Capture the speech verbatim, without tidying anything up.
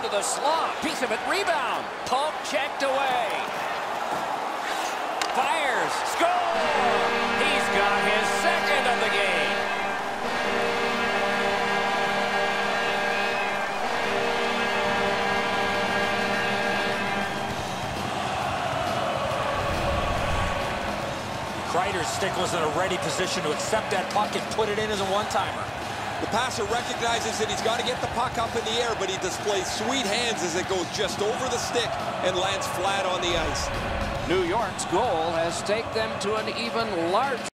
into the slot. Piece of it, rebound. Pump checked away. Fires, score! He's got his second of the game. Kreider's stick was in a ready position to accept that puck and put it in as a one-timer. The passer recognizes that he's got to get the puck up in the air, but he displays sweet hands as it goes just over the stick and lands flat on the ice. New York's goal has taken them to an even larger